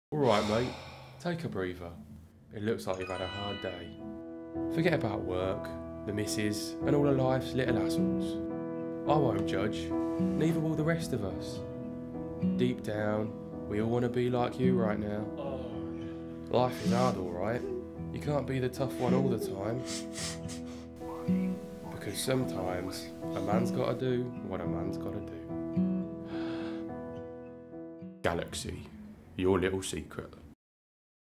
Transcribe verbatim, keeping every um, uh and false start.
Alright mate, take a breather. It looks like you've had a hard day. Forget about work, the missus, and all of life's little hassles. I won't judge, neither will the rest of us. Deep down, we all want to be like you right now. Life is hard, alright. You can't be the tough one all the time. Because sometimes, a man's gotta do what a man's gotta do. Galaxy, your little secret.